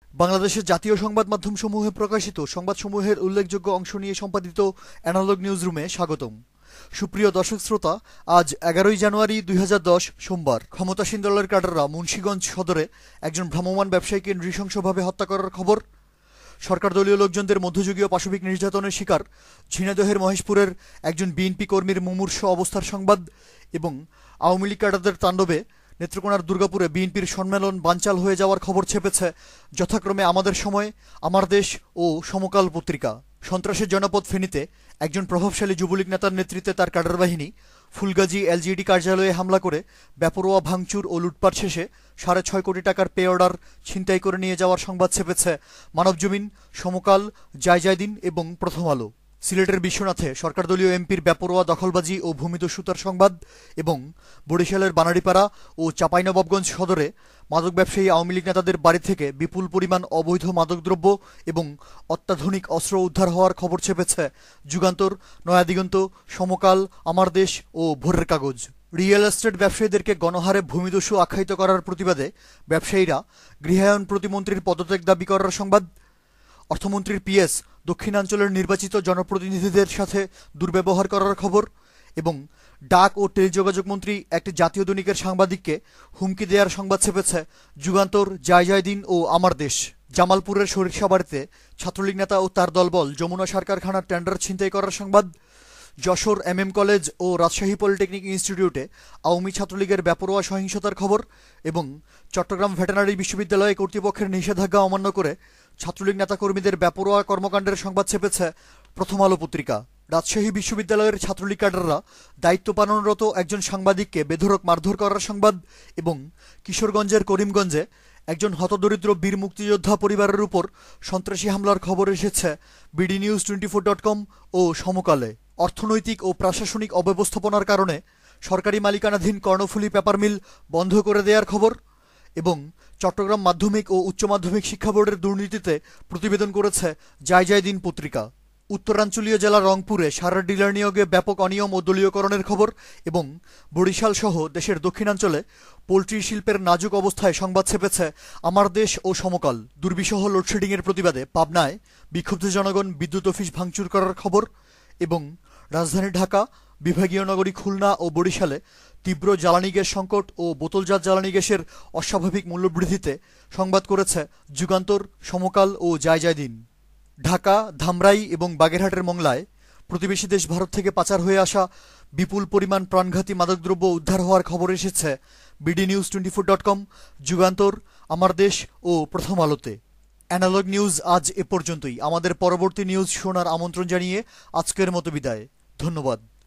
বাংলাদেশের জাতীয় সংবাদ মাধ্যমসমূহে প্রকাশিত সংবাদসমূহের উল্লেখযোগ্য অংশ নিয়ে সম্পাদিত অ্যানালগ নিউজরুমে স্বাগতম। সুপ্রিয় দর্শক শ্রোতা, আজ 11 জানুয়ারি 2010 সোমবার ক্ষমতাসীন দলের ক্যাডাররা মুন্সিগঞ্জ সদরে একজন ভ্রাম্যমাণ ব্যবসায়ীকে নৃশংসভাবে হত্যা করার খবর, সরকার দলীয় লোকজনদের মধ্যযুগীয় পাশবিক নির্যাতনের শিকার ঝিনাইদহের মহেশপুরের একজন বিএনপি কর্মীর মুমূর্ষ অবস্থার সংবাদ এবং আওয়ামী লীগ ক্যাডারদের তাণ্ডবে নেত্রকোনার দুর্গাপুরে বিএনপির সম্মেলন বানচাল হয়ে যাওয়ার খবর ছেপেছে যথাক্রমে আমাদের সময়, আমার দেশ ও সমকাল পত্রিকা। সন্ত্রাসের জনপদ ফেনীতে একজন প্রভাবশালী যুবলীগ নেতার নেতৃত্বে তার ক্যাডার বাহিনী ফুলগাজী এলজিইডি কার্যালয়ে হামলা করে বেপরোয়া ভাঙচুর ও লুটপাট শেষে 6.5 কোটি টাকার পে অর্ডার ছিনতাই করে নিয়ে যাওয়ার সংবাদ ছেপেছে মানবজমিন, সমকাল, জয়দিন এবং প্রথম আলো। সিলেটের বিশ্বনাথে সরকার দলীয় এমপির বেপরোয়া দখলবাজি ও ভূমিদস্যুতার সংবাদ এবং বরিশালের বানারীপাড়া ও চাঁপাইনবাবগঞ্জ সদরে মাদক ব্যবসায়ী আওয়ামী লীগ নেতাদের বাড়ি থেকে বিপুল পরিমাণ অবৈধ মাদকদ্রব্য এবং অত্যাধুনিক অস্ত্র উদ্ধার হওয়ার খবর ছেপেছে যুগান্তর, নয়াদিগন্ত, সমকাল, আমার দেশ ও ভোরের কাগজ। রিয়েল এস্টেট ব্যবসায়ীদেরকে গণহারে ভূমিদস্যু আখ্যায়িত করার প্রতিবাদে ব্যবসায়ীরা গৃহায়ন প্রতিমন্ত্রীর পদত্যাগ দাবি করার সংবাদ, অর্থমন্ত্রীর পিএস দক্ষিণাঞ্চলের নির্বাচিত জনপ্রতিনিধিদের সাথে দুর্ব্যবহার করার খবর এবং ডাক ও টেলিযোগাযোগ মন্ত্রী একটি জাতীয় দৈনিকের সাংবাদিককে হুমকি দেওয়ার সংবাদ ছেপেছে যুগান্তর, জয়দিন ও আমার দেশ। জামালপুরের সরিষাবাড়িতে ছাত্রলীগ নেতা ও তার দলবল যমুনা সার কারখানার টেন্ডার ছিনতাই করার সংবাদ, যশোর এমএম কলেজ ও রাজশাহী পলিটেকনিক ইনস্টিটিউটে আওয়ামী ছাত্রলীগের বেপরোয়া সহিংসতার খবর এবং চট্টগ্রাম ভেটেরিনারি বিশ্ববিদ্যালয়ে কর্তৃপক্ষের নিষেধাজ্ঞা অমান্য করে ছাত্রলীগ নেতাকর্মীদের বেপরোয়া কর্মকাণ্ডের সংবাদ ছেপেছে প্রথম আলো পত্রিকা। রাজশাহী বিশ্ববিদ্যালয়ের ছাত্রলীগ ক্যাডাররা দায়িত্ব পালনরত একজন সাংবাদিককে বেধড়ক মারধর করার সংবাদ এবং কিশোরগঞ্জের করিমগঞ্জে একজন হতদরিদ্র বীর মুক্তিযোদ্ধা পরিবারের উপর সন্ত্রাসী হামলার খবর এসেছে bdnews24.com ও সমকালে। অর্থনৈতিক ও প্রশাসনিক অব্যবস্থাপনার কারণে সরকারি মালিকানাধীন কর্ণফুলী পেপার মিল বন্ধ করে দেওয়ার খবর এবং চট্টগ্রাম মাধ্যমিক ও উচ্চ মাধ্যমিক শিক্ষা বোর্ডের দুর্নীতিতে প্রতিবেদন করেছে জয়দিন পত্রিকা। উত্তরাঞ্চলীয় জেলা রংপুরে সারের ডিলার নিয়োগে ব্যাপক অনিয়ম ও দলীয়করণের খবর এবং বরিশাল সহ দেশের দক্ষিণাঞ্চলে পোল্ট্রি শিল্পের নাজুক অবস্থায় সংবাদ ছেপেছে আমার দেশ ও সমকাল। দুর্বিষহ লোডশেডিংয়ের প্রতিবাদে পাবনায় বিক্ষুব্ধ জনগণ বিদ্যুৎ অফিস ভাঙচুর করার খবর এবং রাজধানী ঢাকা, বিভাগীয় নগরী খুলনা ও বরিশালে তীব্র জ্বালানি গ্যাস সংকট ও বোতলজাত জ্বালানি গ্যাসের অস্বাভাবিক মূল্যবৃদ্ধিতে সংবাদ করেছে যুগান্তর, সমকাল ও জয়দিন। ঢাকা, ধামরাই এবং বাগেরহাটের মংলায় প্রতিবেশী দেশ ভারত থেকে পাচার হয়ে আসা বিপুল পরিমাণ প্রাণঘাতী মাদকদ্রব্য উদ্ধার হওয়ার খবর এসেছে bdnews24.com, যুগান্তর, আমার দেশ ও প্রথম আলোতে। অ্যানালগ নিউজ আজ এ পর্যন্তই। আমাদের পরবর্তী নিউজ শোনার আমন্ত্রণ জানিয়ে আজকের মতো বিদায়। ধন্যবাদ।